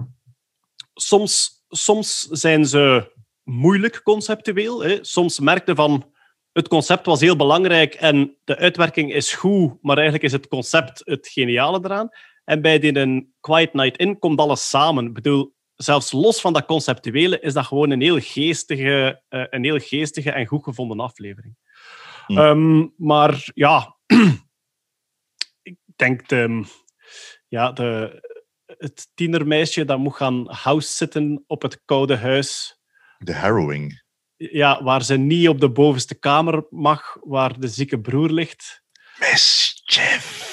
soms zijn ze moeilijk conceptueel. Hè. Soms merkte van, het concept was heel belangrijk en de uitwerking is goed, maar eigenlijk is het concept het geniale eraan. En bij die Quiet Night In komt alles samen. Ik bedoel, zelfs los van dat conceptuele is dat gewoon een heel geestige en goed gevonden aflevering. Maar ja, denk het tienermeisje dat moet gaan house-zitten op het koude huis. De harrowing. Ja, waar ze niet op de bovenste kamer mag, waar de zieke broer ligt. Mischief.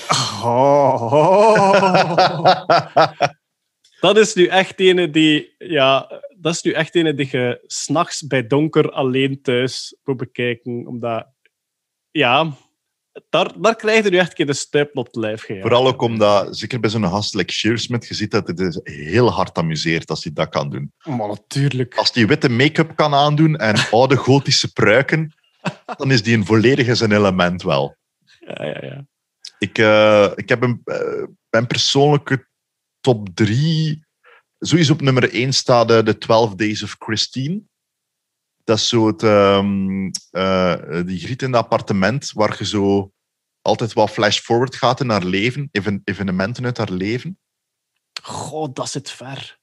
Dat is nu echt ene die... Ja, dat is nu echt ene die je 's nachts bij donker alleen thuis moet bekijken. Omdat... Ja... Daar krijg je nu echt een keer de stuip op het lijf gejaagd. Vooral ook omdat, zeker bij zo'n gast like Shearsmith, je ziet dat het is heel hard amuseert als hij dat kan doen. Maar natuurlijk. Als hij witte make-up kan aandoen en oude gotische pruiken, dan is die een volledige zijn element wel. Ja. Ik heb mijn persoonlijke top 3... Sowieso op nummer 1 staat de 12 Days of Christine. Dat is zo die griet in het appartement waar je zo altijd wel flash-forward gaat in haar leven, evenementen uit haar leven. God, dat zit ver.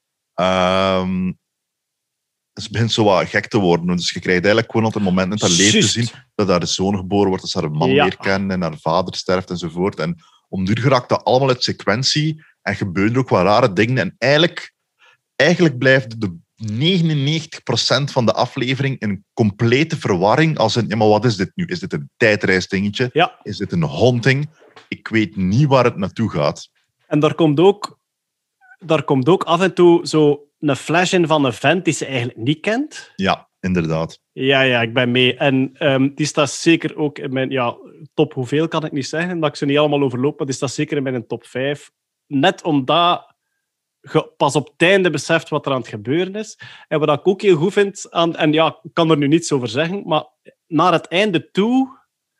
Het begint zo wat gek te worden. Dus je krijgt eigenlijk gewoon altijd een moment in haar leven te zien dat haar zoon geboren wordt, dat ze haar man leert kennen en haar vader sterft enzovoort. En om duur geraakt dat allemaal uit sequentie en gebeuren er ook wat rare dingen. En eigenlijk blijft de 99% van de aflevering een complete verwarring. Als een, ja, maar wat is dit nu? Is dit een tijdreisdingetje? Ja. Is dit een haunting? Ik weet niet waar het naartoe gaat. En daar komt ook af en toe zo een flash in van een vent die ze eigenlijk niet kent. Ja, inderdaad. Ja, ik ben mee. En die staat zeker ook in mijn... top hoeveel kan ik niet zeggen, dat ik ze niet allemaal overloop, maar die staat zeker in mijn top 5. Net omdat je pas op het einde beseft wat er aan het gebeuren is. En wat ik ook heel goed vind, ik kan er nu niets over zeggen, maar naar het einde toe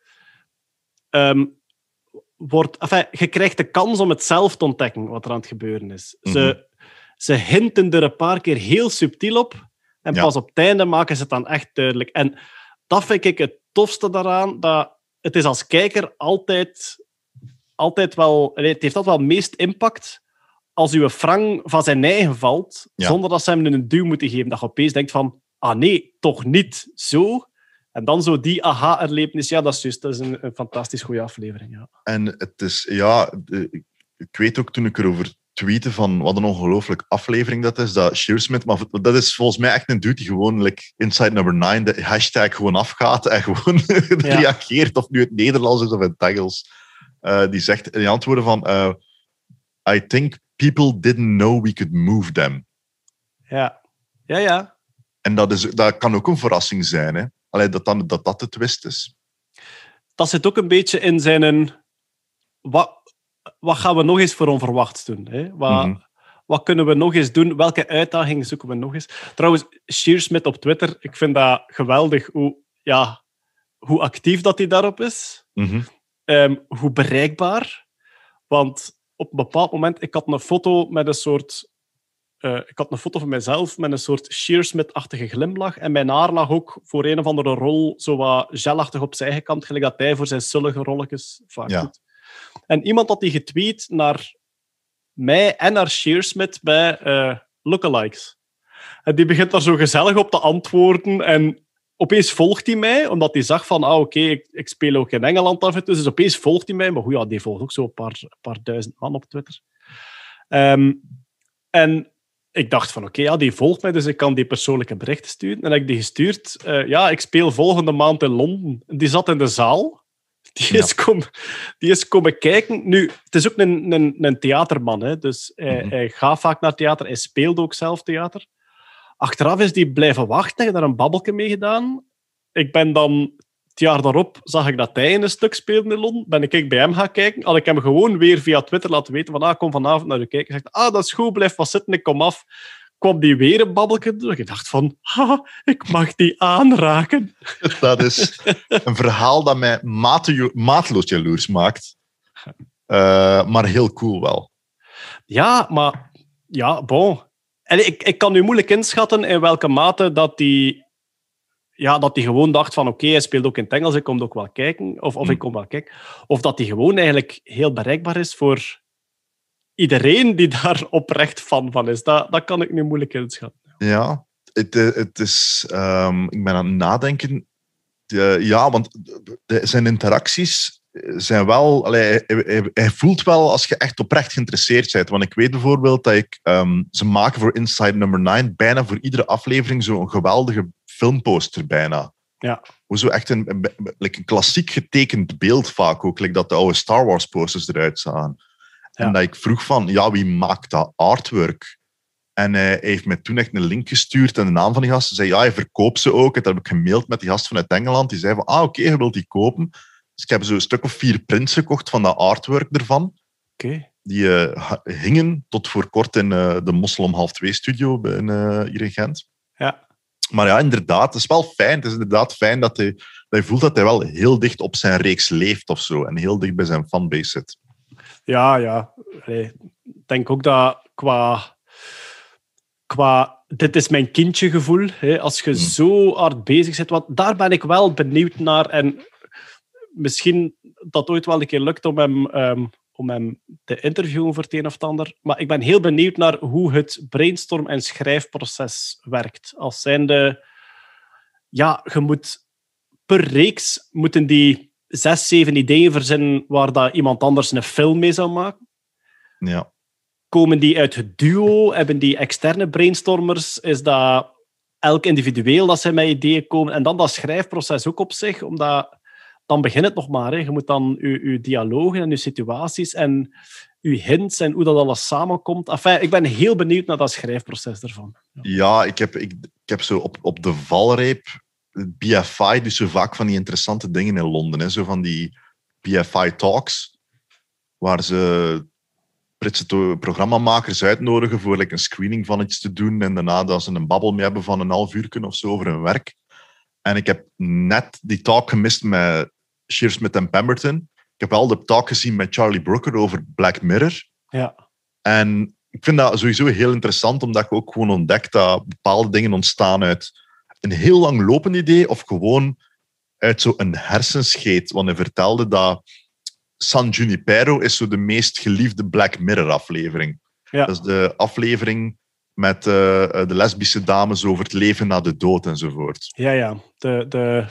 je krijgt de kans om het zelf te ontdekken wat er aan het gebeuren is. Mm-hmm. Ze hinten er een paar keer heel subtiel op en pas op het einde maken ze het dan echt duidelijk. En dat vind ik het tofste daaraan, dat het is als kijker altijd wel... Het heeft altijd wel het meest impact als uw frank van zijn eigen valt, zonder dat ze hem een duw moeten geven. Dat je opeens denkt van, nee, toch niet zo. En dan zo die aha-erlevenis. Ja, dat is juist. Dat is een fantastisch goede aflevering. Ja. En het is... ik weet ook toen ik erover tweette van wat een ongelooflijk aflevering dat is, dat Shearsmith, maar dat is volgens mij echt een dude die gewoon Inside Number 9 de hashtag gewoon afgaat en gewoon reageert, of nu het Nederlands is of het Engels. Die zegt in die antwoorden van I think people didn't know we could move them. Ja. En dat kan ook een verrassing zijn, hè? Allee, dat de twist is. Dat zit ook een beetje in zijn... Wat gaan we nog eens voor onverwachts doen? Hè? Wat kunnen we nog eens doen? Welke uitdagingen zoeken we nog eens? Trouwens, Shearsmith op Twitter, ik vind dat geweldig hoe actief dat hij daarop is. Mm-hmm. Hoe bereikbaar. Want op een bepaald moment, ik had een foto met een soort... ik had een foto van mezelf met een soort Shearsmith-achtige glimlach. En mijn haar lag ook voor een of andere rol zo wat gelachtig op zijn eigen kant, gelijk dat hij voor zijn sullige rolletjes vaak doet. En iemand had die getweet naar mij en naar Shearsmith bij lookalikes. En die begint daar zo gezellig op te antwoorden. En opeens volgt hij mij, omdat hij zag van, oké, ik speel ook in Engeland af en toe. Dus opeens volgt hij mij. Maar goed, die volgt ook zo een paar duizend man op Twitter. En ik dacht van, oké, die volgt mij, dus ik kan die persoonlijke berichten sturen. En ik die gestuurd. Ik speel volgende maand in Londen. Die zat in de zaal. Die is komen kijken. Nu, het is ook een theaterman, hè, dus hij gaat vaak naar theater. Hij speelde ook zelf theater. Achteraf is die blijven wachten. Hij heeft daar een babbelke mee gedaan. Ik ben dan... Het jaar daarop zag ik dat hij in een stuk speelde in Londen. Ben ik bij hem gaan kijken. Had ik hem gewoon weer via Twitter laten weten van, kom vanavond naar u kijken. Hij zegt, dat is goed, blijf wat zitten, ik kom af. Kwam die weer een babbelke doen. Ik dacht van, ik mag die aanraken. Dat is een verhaal dat mij maatloos jaloers maakt. Maar heel cool wel. Ja, maar... Ja, bon. En ik kan nu moeilijk inschatten in welke mate dat die gewoon dacht van hij speelt ook in het Engels, ik kom ook wel kijken. Of ik kom wel kijken. Of dat hij gewoon eigenlijk heel bereikbaar is voor iedereen die daar oprecht fan van is. Dat kan ik nu moeilijk inschatten. Ja, het is... ik ben aan het nadenken. Want zijn interacties zijn wel... Hij voelt wel als je echt oprecht geïnteresseerd bent. Want ik weet bijvoorbeeld dat ze maken voor Inside Number 9 bijna voor iedere aflevering zo'n geweldige filmposter bijna. Ja. Hoe zo echt een klassiek getekend beeld vaak ook. Dat de oude Star Wars posters eruit zagen. Ja. En dat ik vroeg van, wie maakt dat artwork? En hij heeft mij toen echt een link gestuurd en de naam van die gast. Hij zei, hij verkoopt ze ook. Dat heb ik gemaild met die gast vanuit Engeland. Die zei van, oké, je wilt die kopen. Dus ik heb zo een stuk of 4 prints gekocht van dat artwork ervan. Okay. Die hingen tot voor kort in de Moslem Half 2 studio hier in Gent. Ja. Maar ja, inderdaad, het is wel fijn. Het is inderdaad fijn dat hij voelt dat hij wel heel dicht op zijn reeks leeft of zo. En heel dicht bij zijn fanbase zit. Ja. Ik denk ook dat qua dit is mijn kindje gevoel, als je zo hard bezig bent, want daar ben ik wel benieuwd naar. En misschien dat ooit wel een keer lukt om hem te interviewen voor het een of het ander. Maar ik ben heel benieuwd naar hoe het brainstorm- en schrijfproces werkt. Als zijnde... Ja, je moet... Per reeks moeten die 6, 7 ideeën verzinnen waar dat iemand anders een film mee zou maken. Ja. Komen die uit het duo? Hebben die externe brainstormers? Is dat elk individueel dat zij met ideeën komen? En dan dat schrijfproces ook op zich, omdat... Dan begint het nog maar. Hè. Je moet dan je dialogen en je situaties en je hints en hoe dat alles samenkomt. Enfin, ik ben heel benieuwd naar dat schrijfproces ervan. Ja, ik heb zo op de valreep BFI, dus zo vaak van die interessante dingen in Londen. Hè. Zo van die BFI Talks, waar ze Britse programmamakers uitnodigen voor een screening van iets te doen en daarna dat ze een babbel mee hebben van een half uur of zo over hun werk. En ik heb net die talk gemist met Shearsmith en Pemberton. Ik heb wel de talk gezien met Charlie Brooker over Black Mirror. Ja. En ik vind dat sowieso heel interessant, omdat je ook gewoon ontdekt dat bepaalde dingen ontstaan uit een heel lang lopend idee of gewoon uit zo'n hersenscheet. Want hij vertelde dat San Junipero is zo de meest geliefde Black Mirror-aflevering. Ja. Dat is de aflevering met de lesbische dames over het leven na de dood enzovoort. Ja. De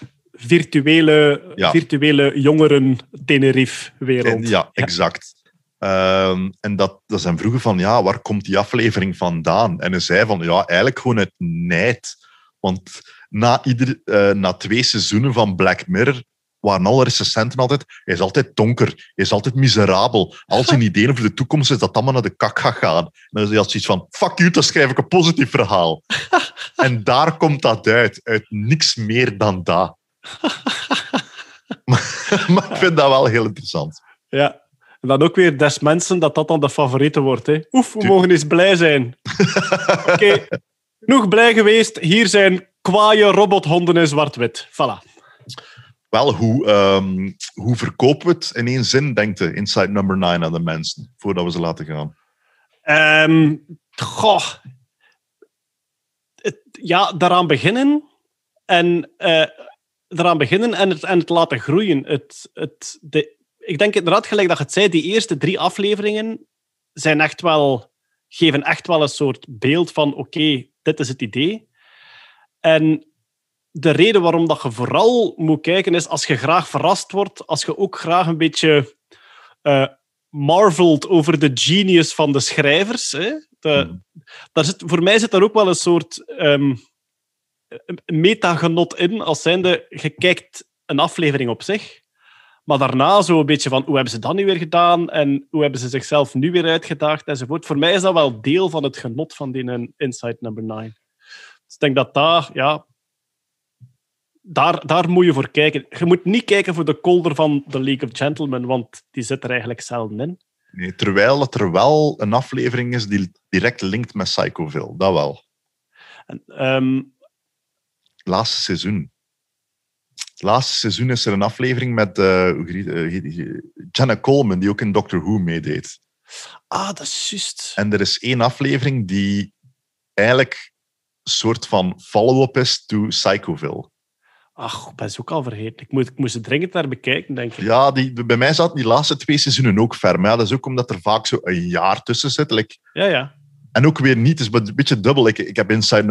virtuele jongeren Tenerife-wereld. Ja, exact. En dat zijn vroegen van, waar komt die aflevering vandaan? En hij zei van, eigenlijk gewoon uit nijd. Want na 2 seizoenen van Black Mirror waren alle recensenten altijd, hij is altijd donker, hij is altijd miserabel. Al zijn ideeën over de toekomst is dat allemaal naar de kak gaat gaan. En dan zei hij zoiets van, fuck you, dan schrijf ik een positief verhaal. En daar komt dat uit niks meer dan dat. maar ik vind dat wel heel interessant. Ja, en dan ook weer des mensen dat dan de favoriete wordt. Hè. Oef, we mogen eens blij zijn. Oké, genoeg blij geweest. Hier zijn kwaaie robothonden in zwart-wit. Voilà. Wel, hoe verkopen we het in 1 zin, denkt je, Inside Number 9 aan de mensen, voordat we ze laten gaan? Daaraan beginnen en het laten groeien. Ik denk inderdaad, gelijk dat je het zei, die eerste 3 afleveringen zijn geven echt wel een soort beeld van oké, dit is het idee. En de reden waarom dat je vooral moet kijken is als je graag verrast wordt, als je ook graag een beetje marvelt over de genius van de schrijvers. Hè? Voor mij zit daar ook wel een soort metagenot in, als zijnde, je kijkt een aflevering op zich, maar daarna zo een beetje van hoe hebben ze dat nu weer gedaan en hoe hebben ze zichzelf nu weer uitgedaagd enzovoort. Voor mij is dat wel deel van het genot van die Inside Number 9. Dus ik denk dat daar moet je voor kijken. Je moet niet kijken voor de kolder van The League of Gentlemen, want die zit er eigenlijk zelden in. Nee, terwijl dat er wel een aflevering is die direct linkt met Psychoville. Dat wel. Laatste seizoen. Laatste seizoen is er een aflevering met Jenna Coleman, die ook in Doctor Who meedeed. Ah, dat is juist. En er is 1 aflevering die eigenlijk een soort van follow-up is to Psychoville. Ach, ik ben ze ook al vergeten. Ik moest het dringend naar bekijken, denk ik. Ja, bij mij zaten die laatste 2 seizoenen ook ver. Maar dat is ook omdat er vaak zo een jaar tussen zit. Ja. En ook weer niet, het is een beetje dubbel. Ik heb Inside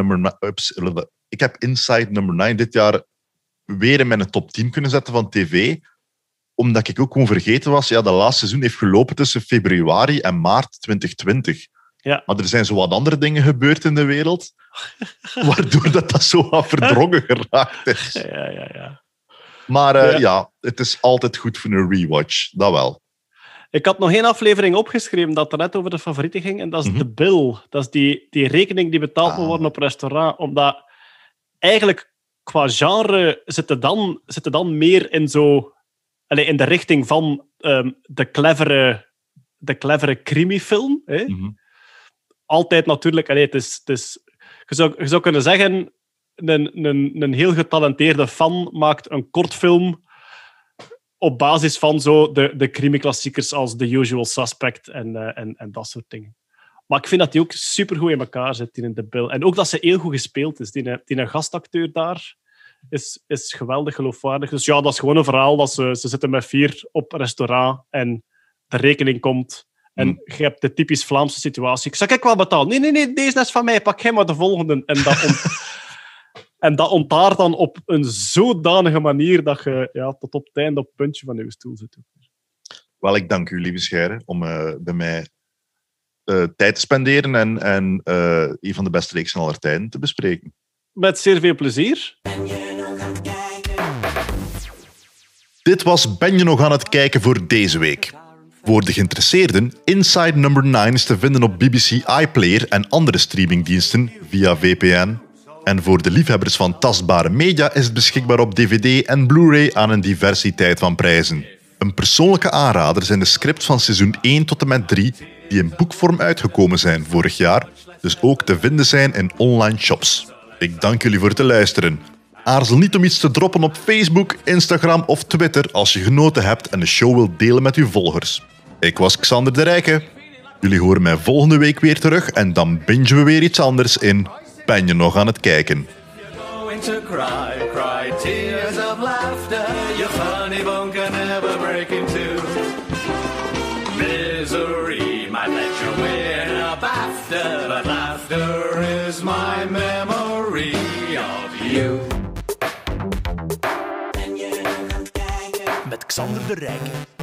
Number 9 dit jaar weer in mijn top 10 kunnen zetten van tv. omdat ik ook gewoon vergeten was, ja, de laatste seizoen heeft gelopen tussen februari en maart 2020. Ja. Maar er zijn zo wat andere dingen gebeurd in de wereld, waardoor dat zo wat verdrongen geraakt is. Ja. Maar het is altijd goed voor een rewatch. Dat wel. Ik had nog één aflevering opgeschreven dat er net over de favorieten ging, en dat is de bill. Dat is die rekening die betaald moet worden op restaurant. Omdat eigenlijk qua genre zitten dan meer in zo... in de richting van de clevere crimifilm. Altijd natuurlijk... het is, je zou kunnen zeggen, een heel getalenteerde fan maakt een kortfilm op basis van zo de crimi-klassiekers als The Usual Suspect en dat soort dingen. Maar ik vind dat die ook supergoed in elkaar zit in de Bill. En ook dat ze heel goed gespeeld is. Die gastacteur daar is geweldig geloofwaardig. Dus ja, dat is gewoon een verhaal dat ze zitten met 4 op restaurant en de rekening komt. En je hebt de typisch Vlaamse situatie. Ik zeg, ik wel betalen. Nee, deze is van mij. Pak jij maar de volgende. En dat ontaart dan op een zodanige manier dat je tot op het einde op het puntje van je stoel zit. Wel, ik dank u, lieve Scheire, om bij mij tijd te spenderen en een van de beste reeksen aller tijden te bespreken. Met zeer veel plezier. Dit was Ben je nog aan het kijken voor deze week. Voor de geïnteresseerden, Inside Number 9 is te vinden op BBC iPlayer en andere streamingdiensten via VPN. En voor de liefhebbers van tastbare media is het beschikbaar op DVD en Blu-ray aan een diversiteit van prijzen. Een persoonlijke aanrader zijn de scripts van seizoen 1 tot en met 3, die in boekvorm uitgekomen zijn vorig jaar, dus ook te vinden zijn in online shops. Ik dank jullie voor het luisteren. Aarzel niet om iets te droppen op Facebook, Instagram of Twitter als je genoten hebt en de show wilt delen met uw volgers. Ik was Xander de Rijke. Jullie horen mij volgende week weer terug en dan bingen we weer iets anders in Ben je nog aan het kijken? Met Xander de Rijke.